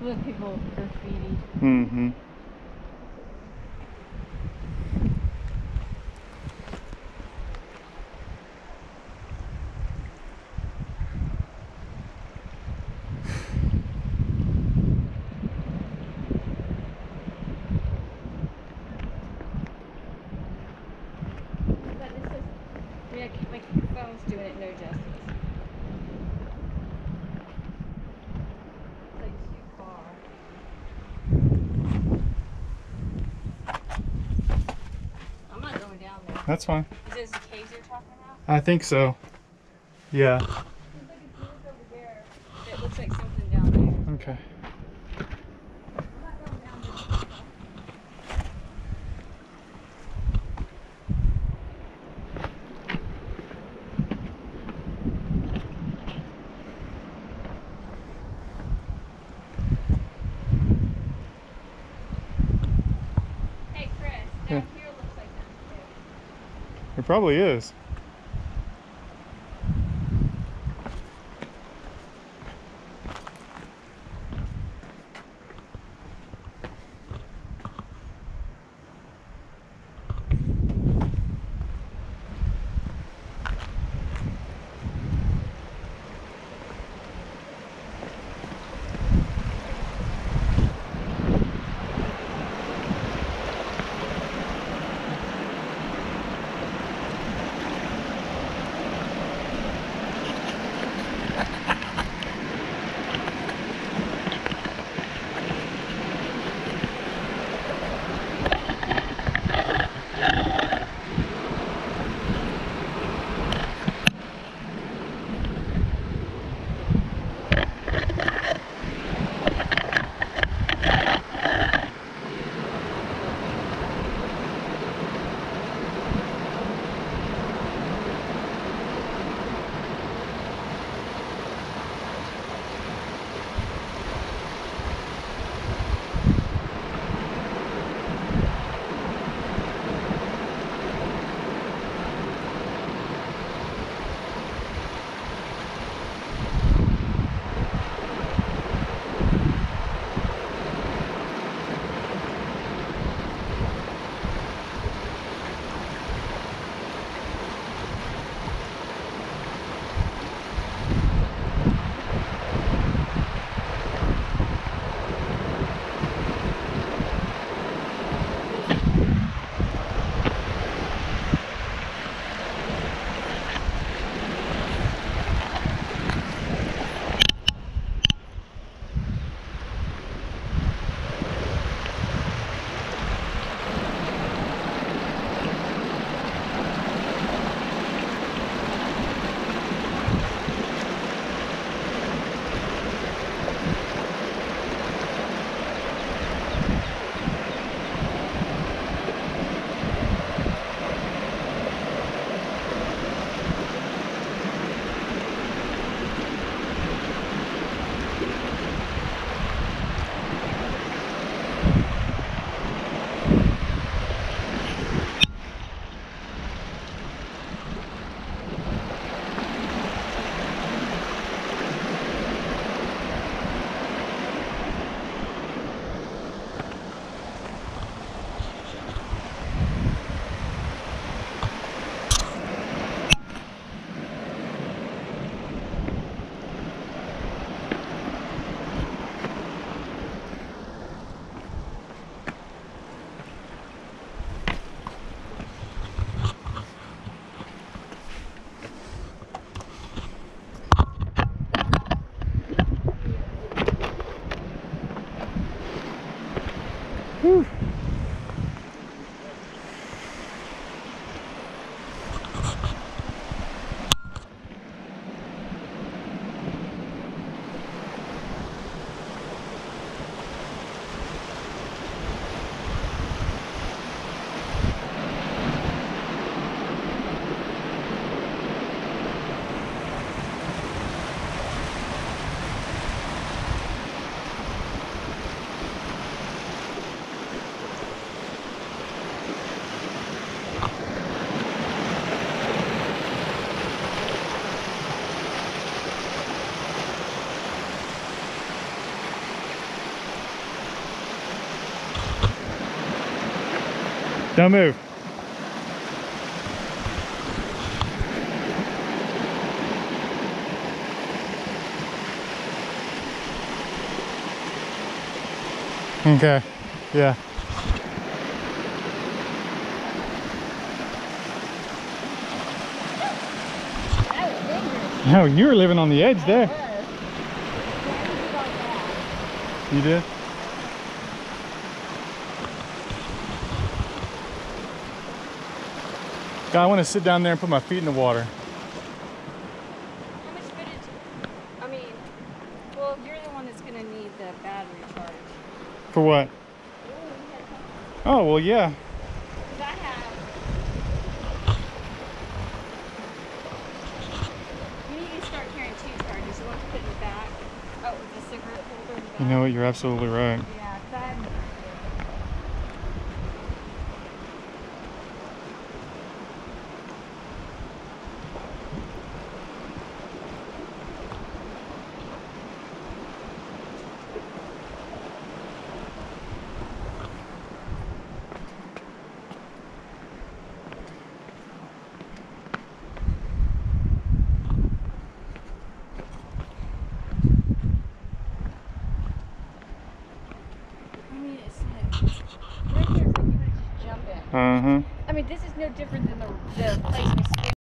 With people graffiti. Mm-hmm. But this is, my phone's doing it no justice. It's like too far. I'm not going down there. That's fine. Is this the caves you're talking about? I think so. Yeah. Seems like it's moved over there. It looks like something down there. Okay. I'm not going down there. Hey Chris, Yeah. down here looks like that too. It probably is. Don't move. Okay. Yeah. That was dangerous. No, you were living on the edge there. You did? God, I want to sit down there and put my feet in the water. How much footage? I mean, well, you're the one that's gonna need the battery charge. For what? Oh, well, yeah. Because I have. You need to start carrying 2 chargers. You want to put in the back. Oh, with the cigarette holder in the back. You know what? You're absolutely right. Yeah, because I have. Right here, so you would just jump in. Uh-huh. I mean, this is no different than the place we